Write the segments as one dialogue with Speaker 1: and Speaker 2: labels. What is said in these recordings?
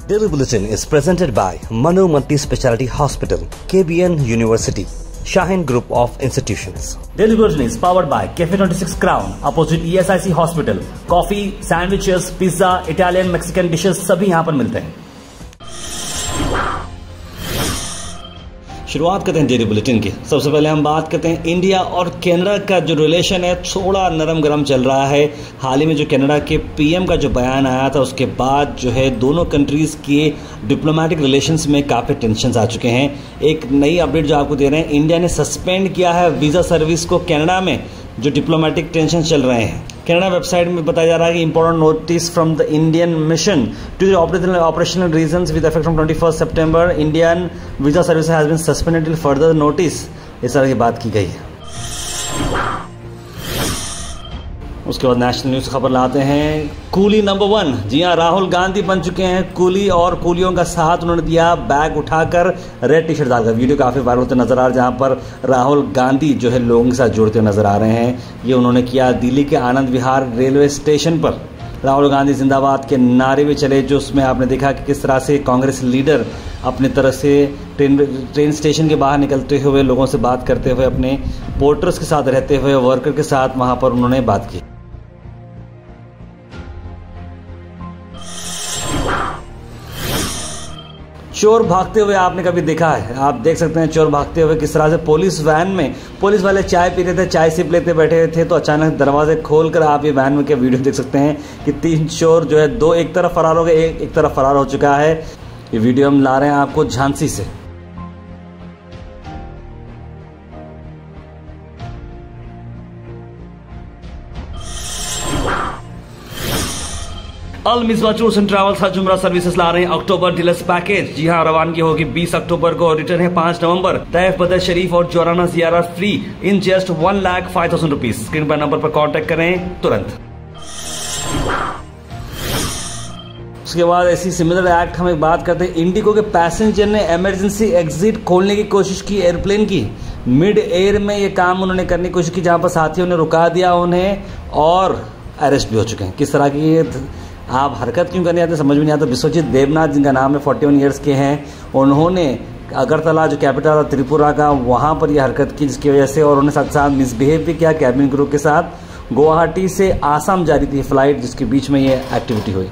Speaker 1: Daily Bulletin is presented by Manu Multi Speciality Hospital, KBN University, Shaheen Group of Institutions.
Speaker 2: Daily Bulletin is powered by Cafe 26 Crown, opposite ESIC Hospital. Coffee, sandwiches, pizza, Italian, Mexican dishes सभी यहाँ पर मिलते हैं। शुरुआत करते हैं daily bulletin की। सबसे पहले हम बात करते हैं इंडिया और कनाडा का जो रिलेशन है थोड़ा नरम गरम चल रहा है। हाल ही में जो कनाडा के पीएम का जो बयान आया था उसके बाद जो है दोनों कंट्रीज़ के डिप्लोमेटिक रिलेशंस में काफ़ी टेंशन आ चुके हैं। एक नई अपडेट जो आपको दे रहे हैं, इंडिया ने सस्पेंड किया है वीज़ा सर्विस को कनाडा में जो डिप्लोमेटिक टेंशन चल रहे हैं। कनाडा वेबसाइट में बताया जा रहा है कि important notice from the Indian mission to the operational reasons with effect from 21 September Indian visa service has been suspended till further notice, इस तरह की बात की गई है। उसके बाद नेशनल न्यूज़ खबर लाते हैं, कूली नंबर 1। जी हाँ, राहुल गांधी बन चुके हैं कूली और कूलियों का साथ उन्होंने दिया बैग उठाकर रेड टी शर्ट डालकर। वीडियो काफ़ी वायरल होते नजर आ रहा है जहाँ पर राहुल गांधी जो है लोगों के साथ जुड़ते हुए नजर आ रहे हैं। ये उन्होंने किया दिल्ली के आनंद विहार रेलवे स्टेशन पर। राहुल गांधी जिंदाबाद के नारे भी चले, जो उसमें आपने देखा कि किस तरह से कांग्रेस लीडर अपनी तरह से ट्रेन स्टेशन के बाहर निकलते हुए लोगों से बात करते हुए अपने पोर्टर्स के साथ रहते हुए वर्कर के साथ वहाँ पर उन्होंने बात की। चोर भागते हुए आपने कभी देखा है? आप देख सकते हैं चोर भागते हुए किस तरह से पुलिस वैन में पुलिस वाले चाय पी रहे थे, चाय सिप लेते बैठे थे तो अचानक दरवाजे खोलकर आप ये वैन में के वीडियो देख सकते हैं कि 3 चोर जो है दो एक तरफ फरार हो गए, एक तरफ फरार हो चुका है। ये वीडियो हम ला रहे हैं आपको झांसी से। Al Misbah tours and travels हज उम्रा सर्विसेज ला रहे हैं अक्टूबर डीलर्स पैकेज। जी हाँ, रवानगी होगी 20 अक्टूबर को, रिटर्न है 5 नवंबर। तैफ बदर शरीफ और जोराना जियारा free in just 1,05,000 rupees. Screen पर नंबर पर कांटेक्ट करें तुरंत। उसके बाद ऐसी सिमिलर एक्ट हम एक बात करते हैं, इंडिगो के पैसेंजर ने इमरजेंसी एग्जिट खोलने की कोशिश की एयरप्लेन की। मिड एयर में ये काम उन्होंने करने की कोशिश की जहां पर साथियों ने रुका दिया उन्हें और अरेस्ट भी हो चुके हैं। किस तरह की आप हरकत क्यों करने आते समझ में नहीं आता। विश्वजीत देवनाथ जिनका नाम है 41 ईयर्स के हैं, उन्होंने अगरतला जो कैपिटल त्रिपुरा का वहाँ पर यह हरकत की जिसकी वजह से और उन्होंने साथ साथ मिसबिहेव भी किया कैबिन क्रू के साथ। गुवाहाटी से आसाम जा रही थी फ्लाइट जिसके बीच में ये एक्टिविटी हुई।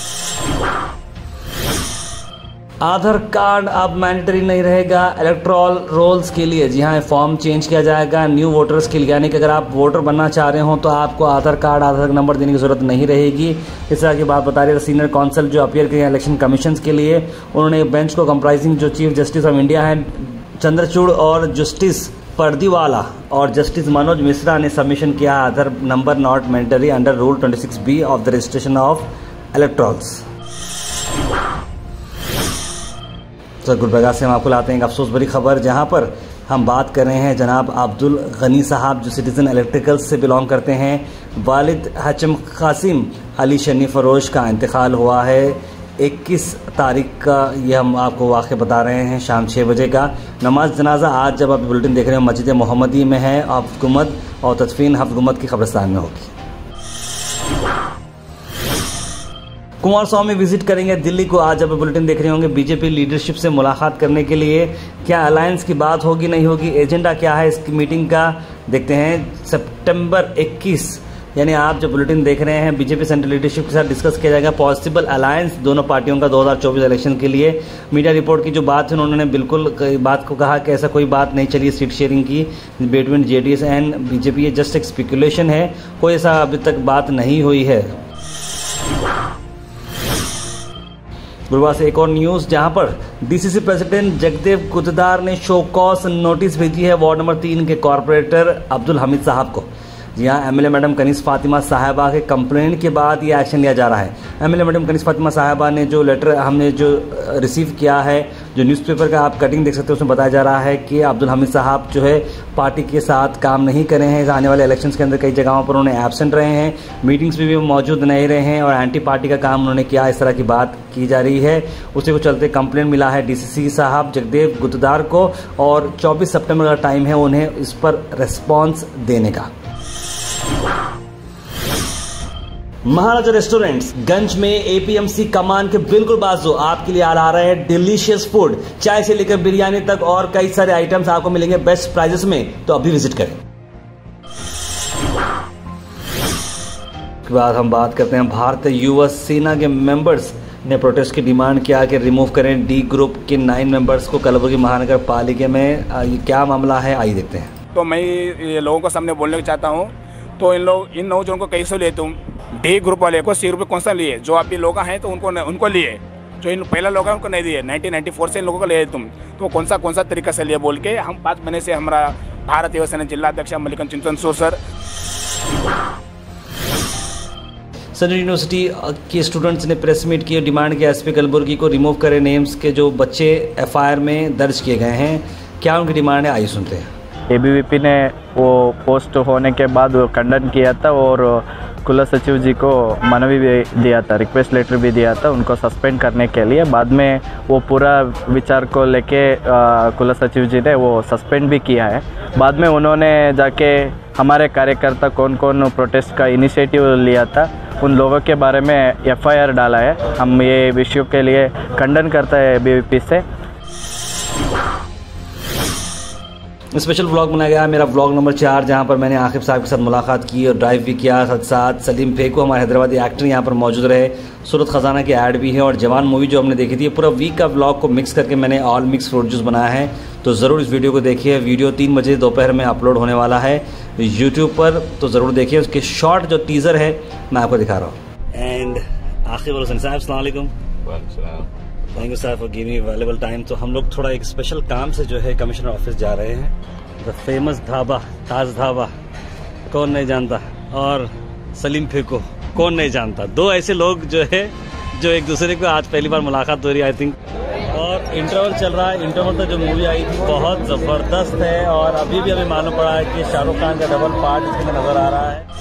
Speaker 2: आधार कार्ड अब मैंडेटरी नहीं रहेगा इलेक्टोरल रोल्स के लिए। जी हाँ, फॉर्म चेंज किया जाएगा न्यू वोटर्स के लिए, यानी कि अगर आप वोटर बनना चाह रहे हो तो आपको आधार कार्ड आधार नंबर देने की जरूरत नहीं रहेगी। इस तरह की बात बता रही है सीनियर काउंसिल जो अपीयर किए इलेक्शन कमीशन के लिए। उन्होंने बेंच को कंप्राइजिंग जो चीफ जस्टिस ऑफ इंडिया है चंद्रचूड़ और जस्टिस पर्दीवाला और जस्टिस मनोज मिश्रा ने सबमिशन किया Aadhaar number not mandatory under rule 26B of the registration of electorals. Gulbarga से हम आपको लाते हैं एक अफसोस भरी खबर जहां पर हम बात कर रहे हैं जनाब अब्दुल गनी साहब जो सिटीजन इलेक्ट्रिकल्स से बिलोंग करते हैं। वालिद हचम कासिम अली शनी फरोज का इंतकाल हुआ है 21 तारीख का। ये हम आपको वाक़या बता रहे हैं शाम 6 बजे का। नमाज जनाजा आज जब आप बुलेटिन देख रहे हो मस्जिद मोहम्मदी में है, हफ्ज़ गुम्मद और तदफीन हफ्ज़ गुम्मद की कब्रिस्तान में होगी। कुमार स्वामी विजिट करेंगे दिल्ली को। आज जब बुलेटिन देख रहे होंगे बीजेपी लीडरशिप से मुलाकात करने के लिए। क्या अलायंस की बात होगी नहीं होगी, एजेंडा क्या है इसकी मीटिंग का, देखते हैं। सितंबर 21 यानी आप जब बुलेटिन देख रहे हैं बीजेपी सेंट्रल लीडरशिप के साथ डिस्कस किया जाएगा पॉसिबल अलायंस दोनों पार्टियों का 2024 इलेक्शन के लिए। मीडिया रिपोर्ट की जो बात है उन्होंने बिल्कुल बात को कहा कि ऐसा कोई बात नहीं चली सीट शेयरिंग की बिटवीन जेडीएस एंड बीजेपी, ये जस्ट एक स्पेकुलेशन है, कोई ऐसा अभी तक बात नहीं हुई है। गुरुवार से एक और न्यूज़ जहां पर डीसीसी प्रेसिडेंट जगदेव गुतदार ने शोकॉस नोटिस भेजी है वार्ड नंबर 3 के कॉर्पोरेटर अब्दुल हमीद साहब को। जी हाँ, एमएलए मैडम कनीस फातिमा साहिबा के कंप्लेंट के बाद ये एक्शन लिया जा रहा है। एमएलए मैडम कनीस फातिमा साहिबा ने जो लेटर हमने जो रिसीव किया है, जो न्यूज़पेपर का आप कटिंग देख सकते हो उसमें बताया जा रहा है कि अब्दुल हमीद साहब जो है पार्टी के साथ काम नहीं कर रहे हैं। आने वाले इलेक्शंस के अंदर कई जगहों पर उन्होंने एब्सेंट रहे हैं, मीटिंग्स में भी मौजूद नहीं रहे हैं और एंटी पार्टी का काम उन्होंने किया, इस तरह की बात की जा रही है। उसी को चलते कंप्लेंट मिला है डीसीसी साहब जगदेव गुतदार को और 24 सितंबर का टाइम है उन्हें इस पर रिस्पॉन्स देने का। महाराजा रेस्टोरेंट्स गंज में एपीएमसी कमान के बिल्कुल बाजू आपके लिए आ रहा है डिलीशियस फूड, चाय से लेकर बिरयानी तक और कई सारे आइटम्स आपको मिलेंगे बेस्ट प्राइजेस में। तो अभी विजिट करें। के बाद हम बात करते हैं भारतीय युवा सेना के मेंबर्स ने प्रोटेस्ट की डिमांड किया कि रिमूव करें डी ग्रुप के 9 मेंबर्स को कलबुर्गी महानगर पालिका में। ये क्या मामला है, आइए देखते हैं।
Speaker 3: तो मैं ये लोगों को सामने बोलने चाहता हूँ, तो इन नौजवानों को कैसे लिए तुम? डी ग्रुप वाले को 100 रुपये कौन सा लिए? जो अभी लोग हैं तो उनको लिए, जो इन पहला लोग हैं उनको नहीं दिए। 1994 से इन लोगों को लिए तुम, तो कौन सा तरीका से लिए बोल के हम 5 महीने से हमारा भारत युवा सेना जिला अध्यक्ष मल्लिकार्जुन चिंतन सो सर
Speaker 2: सेंट्रल यूनिवर्सिटी के स्टूडेंट्स ने प्रेस मीट की और डिमांड किया एसपी कलबुर्गी को रिमूव करें नेम्स के जो बच्चे एफआईआर में दर्ज किए गए हैं। क्या उनकी डिमांड है, आइए सुनते हैं।
Speaker 4: एबीवीपी ने वो पोस्ट होने के बाद वो खंडन किया था और कुल सचिव जी को मनवी भी दिया था, रिक्वेस्ट लेटर भी दिया था उनको सस्पेंड करने के लिए। बाद में वो पूरा विचार को लेके कुल सचिव जी ने वो सस्पेंड भी किया है। बाद में उन्होंने जाके हमारे कार्यकर्ता कौन कौन प्रोटेस्ट का इनिशिएटिव लिया था उन लोगों के बारे में एफआईआर डाला है। हम ये विषयों के लिए खंडन करते हैं एबीवीपी से।
Speaker 2: स्पेशल व्लॉग बनाया गया मेरा व्लॉग नंबर 4, जहां पर मैंने आकिब साहब के साथ मुलाकात की और ड्राइव भी किया। साथ साथ सलीम फेको हमारे हैदराबादी एक्टर यहां पर मौजूद रहे। सूरत खजाना की ऐड भी है और जवान मूवी जो हमने देखी थी। पूरा वीक का व्लॉग को मिक्स करके मैंने ऑल मिक्स फ्रूट जूस बनाया है, तो ज़रूर इस वीडियो को देखिए। वीडियो 3 बजे दोपहर में अपलोड होने वाला है यूट्यूब पर, तो ज़रूर देखिए। उसके शॉर्ट जो टीज़र है मैं आपको दिखा रहा हूँ। एंड आकिब हुसैन साहब, अस्सलाम वालेकुम। Thank you sir for giving me valuable time. तो हम लोग थोड़ा एक स्पेशल काम से जो है कमिश्नर ऑफिस जा रहे हैं। द फेमस ढाबा, ताज ढाबा, कौन नहीं जानता, और सलीम फेको कौन नहीं जानता। 2 ऐसे लोग जो है जो एक दूसरे को आज पहली बार मुलाकात हो रही है आई थिंक। और इंटरवल चल रहा है। इंटरवल तो जो मूवी आई थी बहुत ज़बरदस्त है और अभी भी हमें मालूम पड़ा है कि शाहरुख खान का डबल पार्ट इसमें नज़र आ रहा है।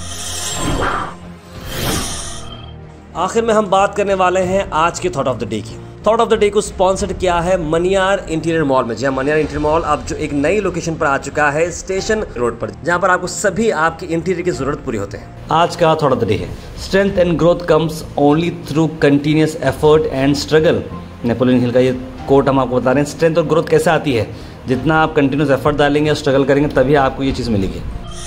Speaker 2: आखिर में हम बात करने वाले हैं आज के थॉट ऑफ द डे की। थॉट ऑफ द डे को स्पॉन्सर्ड किया है मनियार इंटीरियर मॉल में। जहां मनियार इंटीरियर मॉल अब जो एक नई लोकेशन पर आ चुका है स्टेशन रोड पर, जहां पर आपको सभी आपके इंटीरियर की जरूरत पूरी होते हैं। आज का थॉट ऑफ द डे है strength and growth comes only through continuous effort and struggle. Napoleon Hill का ये कोट हम आपको बता रहे हैं। स्ट्रेंथ और ग्रोथ कैसे आती है? जितना आप कंटिन्यूअस एफर्ट डालेंगे और स्ट्रगल करेंगे तभी आपको ये चीज़ मिलेगी।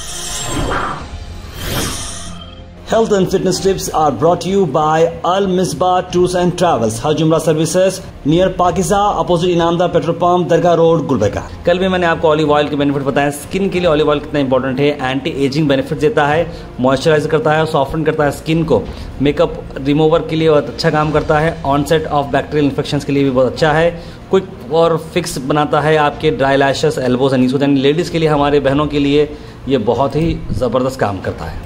Speaker 2: Health and fitness tips are brought to you by Al Misbah Tours and Travels, Hajj Umrah Services near Pakiza, opposite Inamdar petrol pump, दरगाह रोड, गुलबर्गा। कल भी मैंने आपको ऑलिव ऑयल के बेनिफिट बताया। स्किन के लिए ऑलिव ऑयल कितना इंपॉर्टेंट है। एंटी एजिंग बेनिफिट देता है, मॉइस्चराइज करता है, सॉफ्टन करता है स्किन को, मेकअप रिमूवर के लिए बहुत अच्छा काम करता है, ऑनसेट ऑफ बैक्टीरियल इन्फेक्शन के लिए भी बहुत अच्छा है, क्विक और फिक्स बनाता है आपके dry lashes, elbows and knees. यानी लेडीज़ के लिए, हमारे बहनों के लिए ये बहुत ही ज़बरदस्त काम करता है।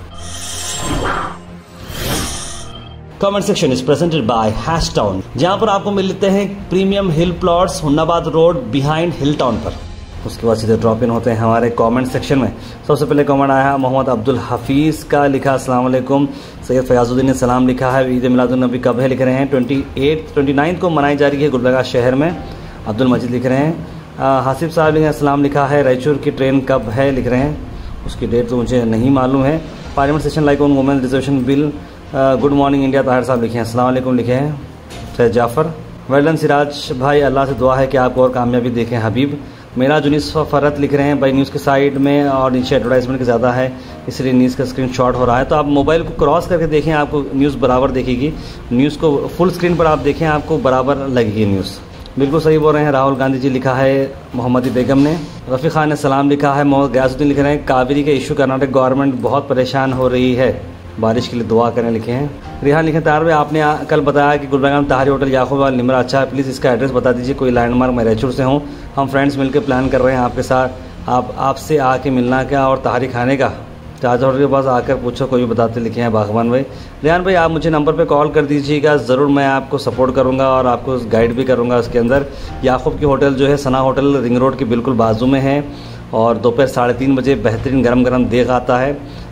Speaker 2: Comment section is presented by hash town, जहां पर आपको मिलते हैं premium hill plots Hunnabad road behind hill town पर। उसके बाद सीधे ड्रॉप इन होते हैं हमारे कमेंट सेक्शन में। सबसे पहले कमेंट आया है मोहम्मद अब्दुल हफीज़ का, लिखा अस्सलाम वालेकुम। सैयद फयाजुद्दीन ने सलाम लिखा है। ईद मिलादुन नबी कब है लिख रहे हैं? 29 को मनाई जा रही है गुलबर्गा शहर में। अब्दुल मजीद लिख रहे हैं। हासिफ साहब ने सलाम लिखा है। रायचूर की ट्रेन कब है लिख रहे हैं, उसकी डेट तो मुझे नहीं मालूम है। Parliament session like on women reservation bill, good morning India, Tahir साहब लिखे हैं। अस्सलाम वालेकुम लिखे हैं सैयद जाफ़र। वेल्डन सिराज भाई, अल्लाह से दुआ है कि आपको और कामयाबी देखें हबीब। मेरा जुनिस फ़रत लिख रहे हैं भाई, न्यूज़ के साइड में और नीचे एडवर्टाइजमेंट के ज़्यादा है इसलिए न्यूज़ का स्क्रीन शॉट हो रहा है। तो आप मोबाइल को क्रॉस करके देखें, आपको न्यूज़ बराबर देखेगी। न्यूज़ को फुल स्क्रीन पर आप देखें, आपको बराबर लगेगी न्यूज़। बिल्कुल सही बोल रहे हैं। राहुल गांधी जी लिखा है मोहम्मदी बेगम ने। रफ़ी खान ने सलाम लिखा है। मोहम्मद गयासुद्दीन लिख रहे हैं कावेरी के इशू कर्नाटक गवर्नमेंट बहुत परेशान हो रही है, बारिश के लिए दुआ करें लिखे हैं। रिहान लिखे तार भाई, आपने कल बताया कि गुलबर्गा में ताहरी होटल याकूब और निमरा अच्छा है, प्लीज़ इसका एड्रेस बता दीजिए। कोई लैंडमार्क, मैं रायचूर से हूँ, हम फ्रेंड्स मिलकर प्लान कर रहे हैं आपके साथ, आपसे आके मिलना क्या और ताहरी खाने का। ताज होटल के पास आकर पूछो, कोई भी बताते लिखे हैं बागवान भाई। रिहान भाई, आप मुझे नंबर पे कॉल कर दीजिएगा, ज़रूर मैं आपको सपोर्ट करूंगा और आपको गाइड भी करूंगा। उसके अंदर याकूब की होटल जो है सना होटल रिंग रोड के बिल्कुल बाजू में है और दोपहर 3:30 बजे बेहतरीन गरम गरम देग आता है।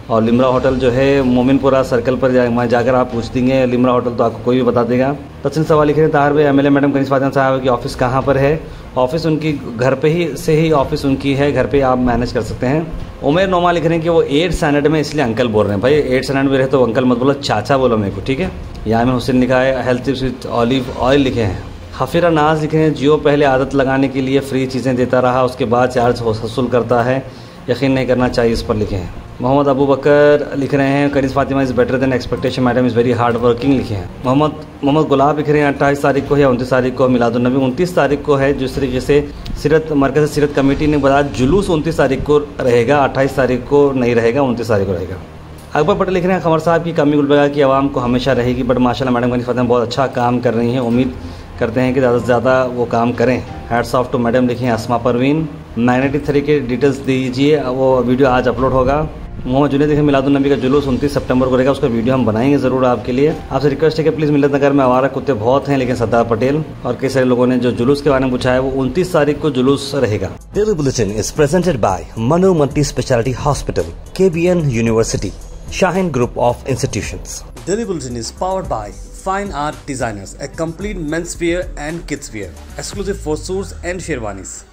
Speaker 2: और लिमरा होटल जो है मोमिनपुरा सर्कल पर वहाँ जाकर आप पूछ देंगे लिमरा होटल तो आपको कोई भी बता देगा। सचिन सवाल लिख रहे हैं ताहिर भाई एमएलए मैडम कनीज़ फातिमा साहब की ऑफिस कहाँ पर है? ऑफिस उनकी घर पे ही से ही ऑफिस उनकी है, घर पे आप मैनेज कर सकते हैं। उमेर नोमा लिख रहे हैं कि वो 8th स्टैंडर्ड में इसलिए अंकल बोल रहे हैं। भाई 8th स्टैंडर्ड में रहे तो अंकल मत बोलो, चाचा बोलो मेरे को, ठीक है। यामिन हुसैन लिखा है health tips with olive oil लिखे हैं। हफीरा नाज लिखे हैं जियो पहले आदत लगाने के लिए फ्री चीज़ें देता रहा, उसके बाद चार्ज वसूल करता है, यकीन नहीं करना चाहिए, इस पर लिखे हैं। मोहम्मद अबू बकर लिख रहे हैं Kaneez Fatima is better than expectation madam is very hard working लिखे हैं। मोहम्मद गुलाब लिख रहे हैं 28 तारीख को या 29 तारीख को मिलादुन्नबी 29 तारीख को है। जिस तरीके से मरकज़ सीरत कमेटी ने बताया जुलूस 29 तारीख को रहेगा, 28 तारीख को नहीं रहेगा, 29 तारीख को रहेगा। अकबर पटेल लिख रहे हैं खमर साहब की कमी गुलबगा की आवाम को हमेशा रहेगी, बट माशाल्लाह मैडम कनीज़ फातिमा बहुत अच्छा काम कर रही हैं, उम्मीद करते हैं कि ज़्यादा से ज़्यादा वो काम करें। हैट्स ऑफ टू मैडम लिखे हैं अस्मा परवीन। मैग्नेटिक थ्री के डिटेल्स दीजिए, वो वीडियो आज अपलोड होगा। मोहम्मद जुनेद लिखे मिलादुन्नबी का जुलूस 29 सितंबर को रहेगा, उसका वीडियो हम बनाएंगे ज़रूर आपके लिए। आपसे रिक्वेस्ट है कि प्लीज़ मिलत नगर में आवारा कुत्ते बहुत हैं, लेकिन सरदार पटेल और कई सारे लोगों ने जो जुलूस के बारे में पूछा है वो 29 तारीख को जुलूस रहेगा।
Speaker 1: Daily Bulletin is presented by Manu Multi Speciality Hospital, KBN University, Shahin Group of Institutions.
Speaker 5: Daily Bulletin is powered by Fine Art Designers, a complete menswear and kidswear, exclusive for suits and sherwanis.